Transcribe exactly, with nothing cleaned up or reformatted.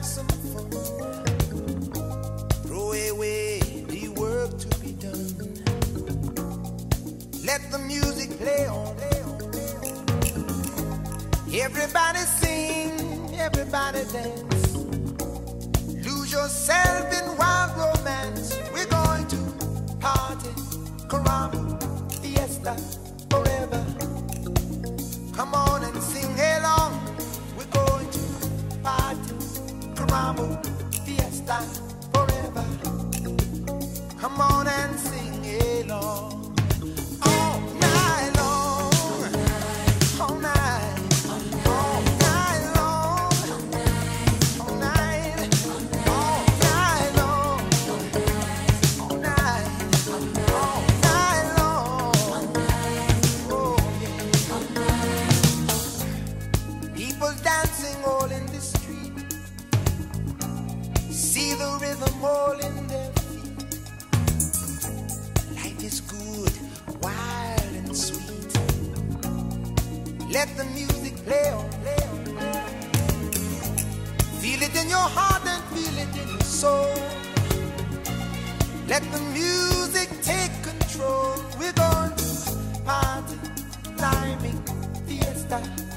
have some fun. Throw away the work to be done. Let the music play on. Everybody sing, everybody dance. Lose yourself in wild romance. We're going to party, caramba, fiesta, forever. Come on and sing along. We're going to party, caramba, fiesta, forever. Come on and sing along. All night long, all night, all night long, all night, all night long, all night, all night long. Oh yeah. People dancing all in the street. See the rhythm all in their feet. Life is good, wild and sweet. Let the music play on, play on, play on. Feel it in your heart and feel it in your soul. Let the music take control. We're going to party, climbing, fiesta.